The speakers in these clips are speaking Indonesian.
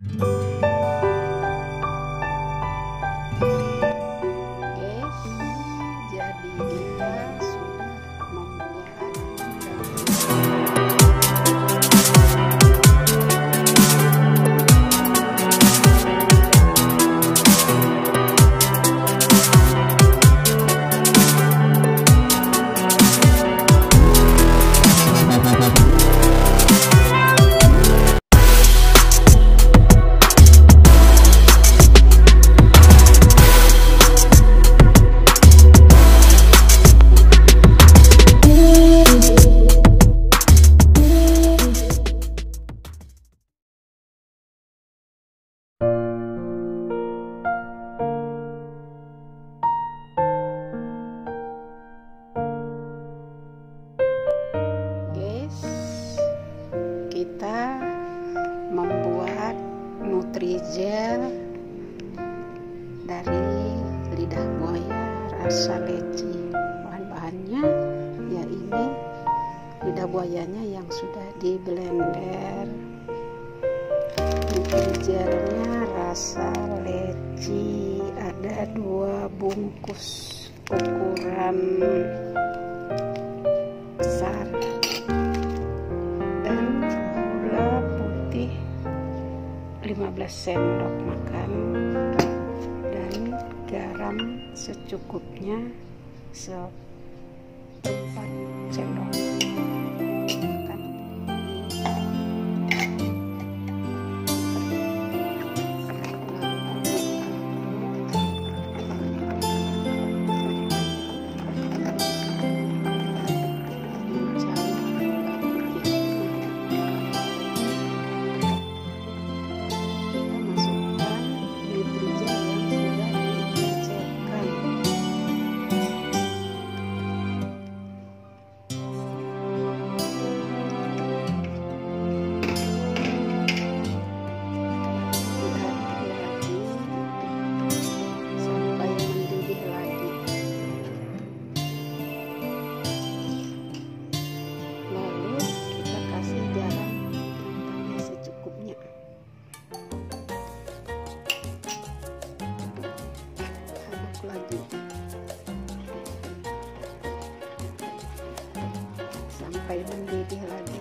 Guys, jadi kita sudah membuat kita membuat nutrijel dari lidah buaya rasa leci. Bahan-bahannya ya ini lidah buayanya yang sudah di blender, nutриjelnya rasa leci, ada 2 bungkus ukuran besar, dan gula putih 15 sendok makan, dan garam secukupnya 4 sendok makan. Lagi sampai mendidih lagi.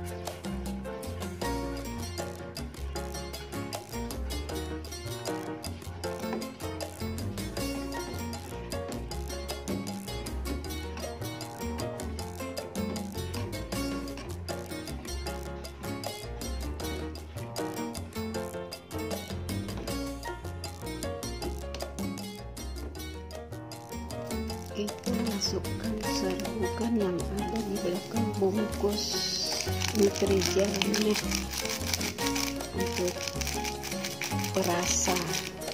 Kita masukkan serbukan yang ada di belakang bungkus nutrijelnya untuk rasa.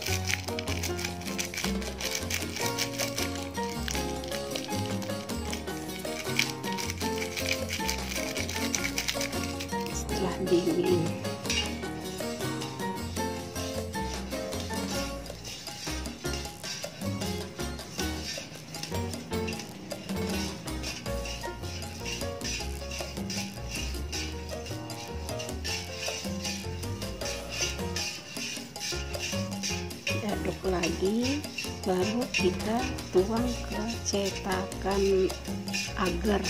Setelah dingin, aduk lagi, baru kita tuang ke cetakan agar.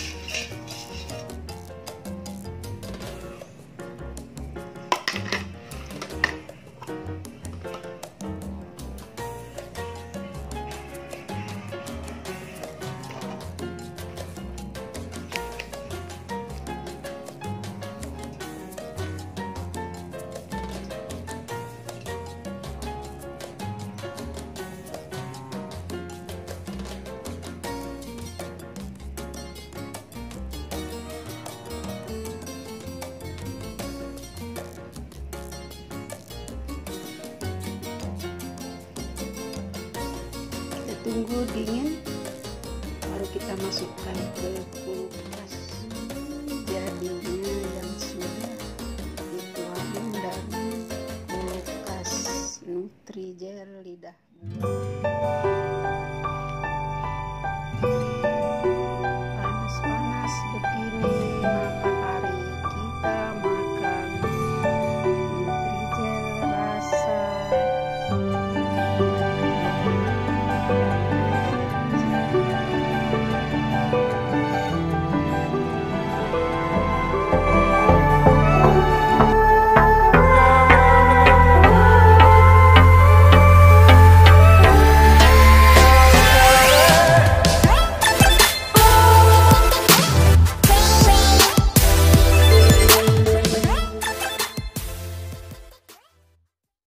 Tunggu dingin, baru kita masukkan ke kulkas. Jadinya yang sudah dituang dari kulkas nutrijel lidah.